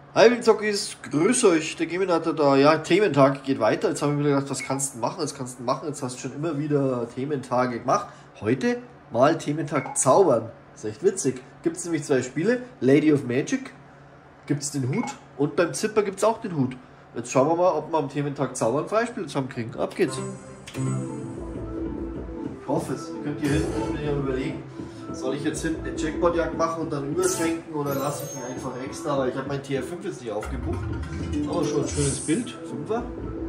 Hi Wildzockis, grüß euch, der Gaming hatte da, ja, Thementag geht weiter. Jetzt habe ich mir gedacht, was kannst du machen, jetzt hast du schon immer wieder Thementage gemacht. Heute mal Thementag zaubern, das ist echt witzig. Gibt es nämlich zwei Spiele, Lady of Magic, gibt es den Hut und beim Zipper gibt es auch den Hut. Jetzt schauen wir mal, ob wir am Thementag zaubern Freispiele zusammenkriegen. Ab geht's. Ich hoffe es, ihr könnt hier hinten ja überlegen. Soll ich jetzt hinten eine Jackpot-Jagd machen und dann überschwenken oder lasse ich ihn einfach extra, weil ich habe mein TR5 jetzt nicht aufgebucht. Aber schon ein schönes Bild, 5er.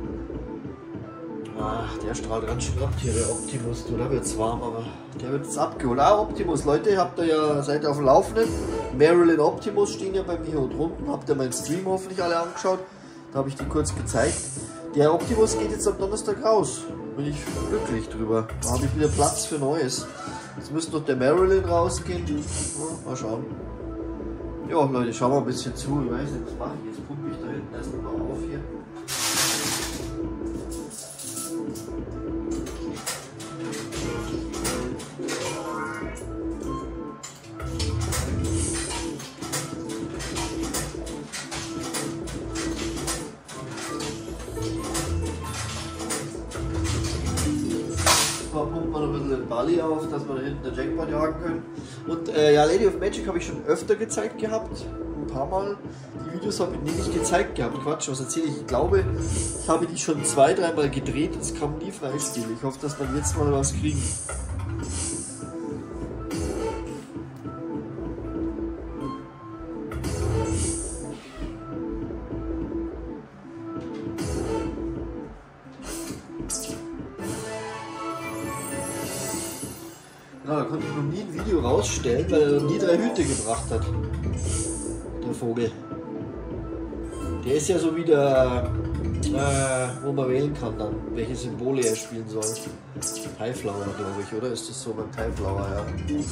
Ach, der strahlt ganz schön ab hier, der Optimus, du, da wird's warm, aber der wird jetzt abgeholt. Ah, Optimus, Leute, seid ihr auf dem Laufenden. Marilyn Optimus stehen ja bei mir hier unten, habt ihr meinen Stream hoffentlich alle angeschaut. Da habe ich die kurz gezeigt. Der Optimus geht jetzt am Donnerstag raus. Bin ich glücklich drüber. Da habe ich wieder Platz für Neues. Jetzt müsste noch der Marilyn rausgehen. Ja, mal schauen. Ja, Leute, schauen wir ein bisschen zu. Ich weiß nicht, was mache ich jetzt? Pumpe ich da hinten erstmal auf hier. Pumpt man ein bisschen den Bali auf, dass wir da hinten den Jackpot jagen können. Und ja, Lady of Magic habe ich schon öfter gezeigt gehabt. Ein paar Mal. Die Videos habe ich nicht gezeigt gehabt. Quatsch, was erzähle ich? Ich glaube, ich habe die schon 2-3 Mal gedreht. Es kam nie Freispiel. Ich hoffe, dass wir jetzt mal was kriegen. Ja, da konnte ich noch nie ein Video rausstellen, weil er noch nie 3 Hüte gebracht hat. Der Vogel. Der ist ja so wie der, wo man wählen kann dann, welche Symbole er spielen soll. Highflower, glaube ich, oder? Ist das so beim Highflower, ja.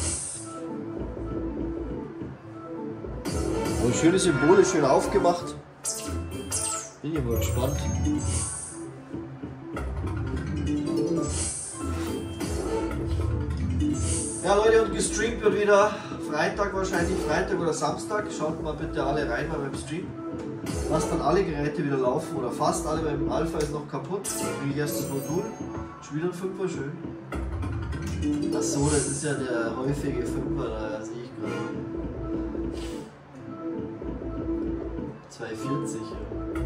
Aber schöne Symbole, schön aufgemacht. Bin ich mal gespannt. Ja Leute, und gestreamt wird wieder Freitag wahrscheinlich, Freitag oder Samstag. Schaut mal bitte alle rein bei meinem Stream. Lasst dann alle Geräte wieder laufen oder fast alle, weil im Alpha ist noch kaputt. Wie erstes Modul. Schon wieder ein 5er, schön. Achso, das ist ja der häufige 5er, da sehe ich gerade. 240, ja.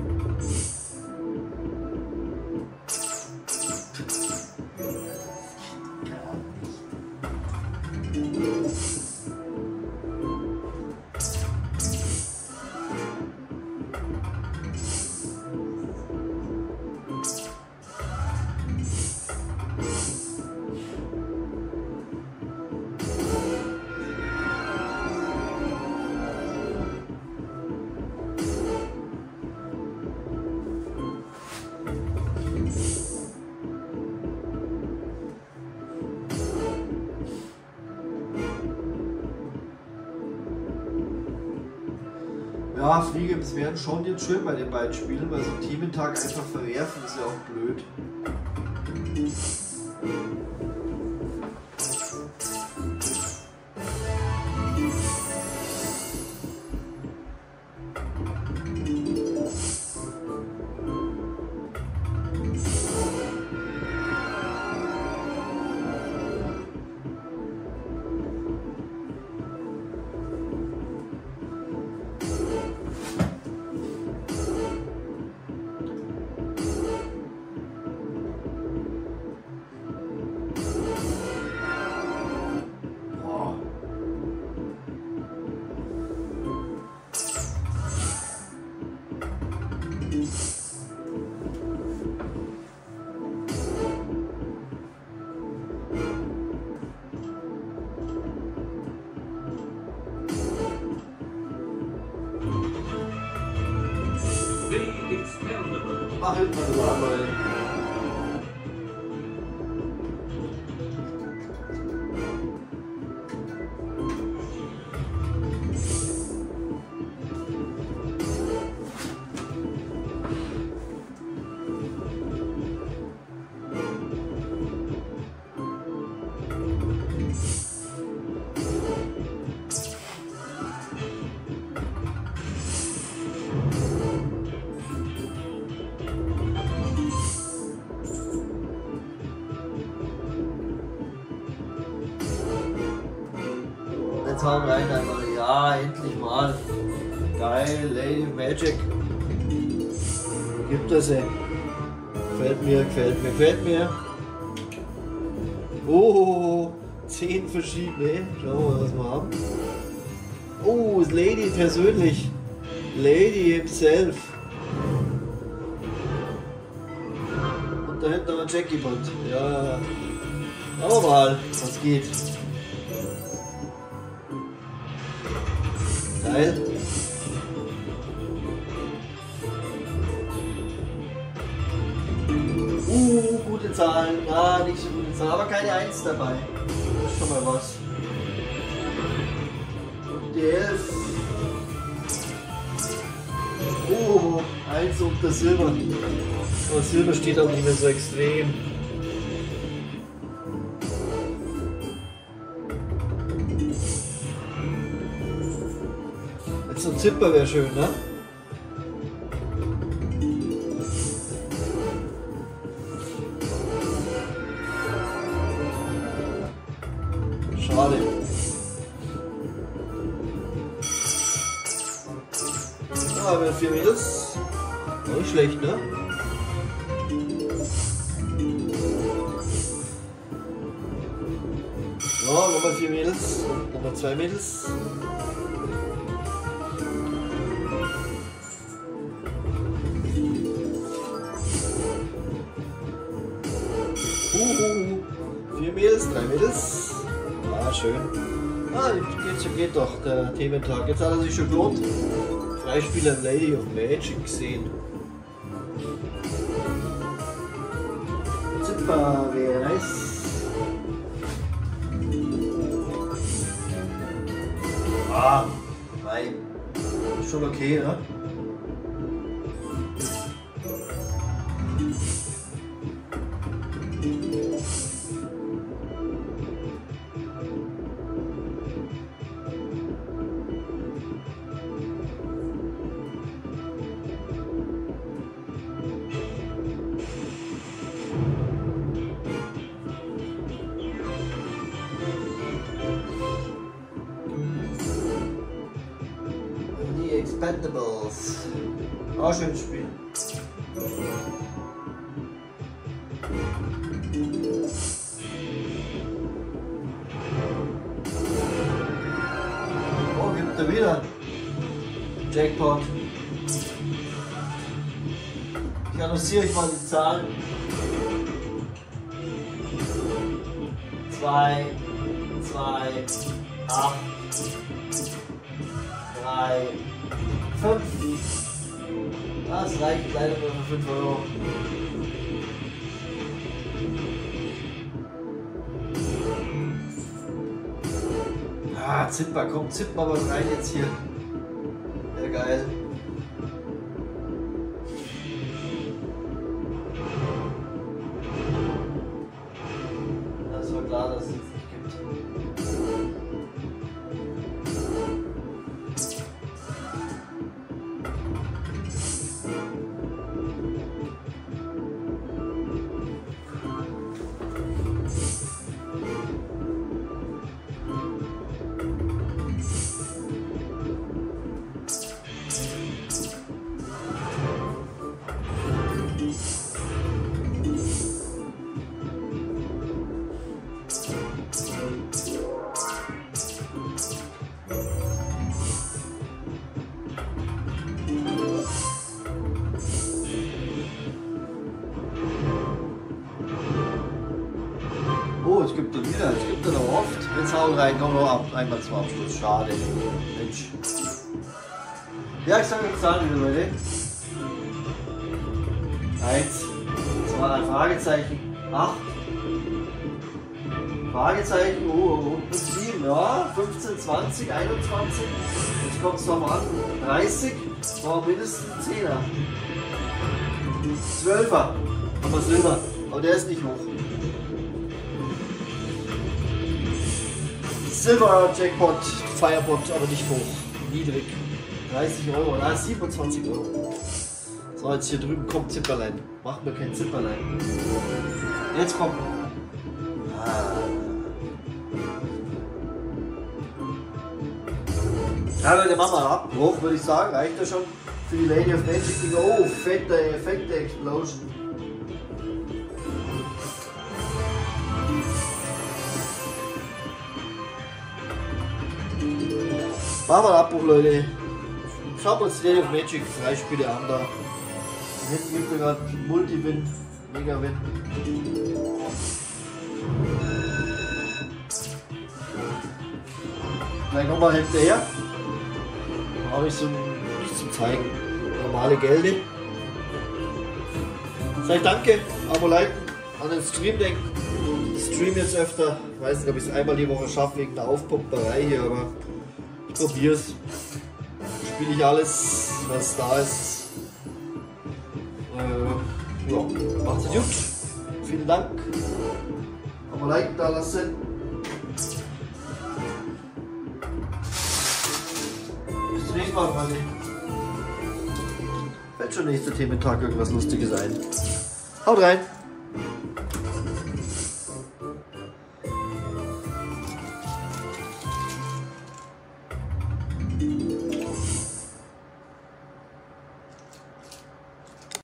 Ja, Fliege, es wären schon jetzt schön bei den beiden Spielen, weil so ein Thementag einfach verwerfen ist ja auch blöd. Mach hinten mal so einmal. Jetzt hauen rein einfach. Ja, endlich mal. Geil, Lady Magic. Gibt es sie. Gefällt mir, gefällt mir, gefällt mir. Oh, 10 verschiedene. Schauen wir mal, was wir haben. Oh, ist Lady persönlich. Lady himself. Und da hinten noch ein Jackie-Bot. Ja. Schauen wir mal, was geht. Geil. Gute Zahlen. Ja, nicht so gute Zahlen, aber keine 1 dabei. Das ist schon mal was. Und die 11. Oh, 1 unter Silber. Aber Silber steht auch nicht mehr so extrem. Jetzt so ein Zipper wäre schön, ne? Schade. Ja, aber 4 Mädels. Nicht schlecht, ne? Ja, nochmal 4 Mädels. Nochmal 2 Mädels. Vier Mädels, 3 Mädels. Ah, schön. Ah, geht doch, der Thementag. Jetzt hat er sich schon gelohnt. Freispieler Lady of Magic gesehen. Super, wäre nice. Ah, nein. Ist schon okay, ne? Expendables. Auch schönes Spiel. Oh, gibt er wieder. Jackpot. Ich annonciere euch mal die Zahlen. 2, 8, 3, 5. Das reicht leider nur für 5 Euro. Ah, Zipper, komm, zipp mal was rein jetzt hier. Ja, geil. Das war klar, dass es jetzt nicht gibt. Oh, es gibt er wieder, es gibt er noch oft. Jetzt hauen rein, kommen wir noch einmal zum Abschluss. Schade. Mensch. Ja, ich sage jetzt Zahlen wieder, Leute. 1, 2, Fragezeichen, 8. Fragezeichen, oh, 7, ja, 15, 20, 21. Jetzt kommt es noch an. 30, war mindestens ein 10er. 12er, aber Silber, aber der ist nicht hoch. Silver Jackpot, Firepot, aber nicht hoch. Niedrig. 30 Euro, na 27 Euro. So, jetzt hier drüben kommt Zipperlein. Machen wir kein Zipperlein. Jetzt kommt. Ja, Leute, machen wir einen Abbruch, würde ich sagen. Reicht ja schon für die Lady of Magic Dinger. Oh, fette Explosion. Machen wir einen Abbruch, Leute. Schauen wir uns die Lady of Magic Freispiele an da. Hinten gibt es gerade Multi-Win, Mega-Win. Gleich nochmal hinterher. Da habe ich so nichts zum Zeigen. Normale Gelde. Sag ich danke, Abo liken, an den Stream denken. Ich stream jetzt öfter. Ich weiß nicht, ob ich es einmal die Woche schaffe wegen der Aufpumperei hier, aber ich probiere es. Spiele ich alles, was da ist. Ja, macht's gut. Vielen Dank. Abo liken da lassen. Bis zum nächsten Mal, Freunde. Wird schon nächster Thementag irgendwas Lustiges ein. Haut rein!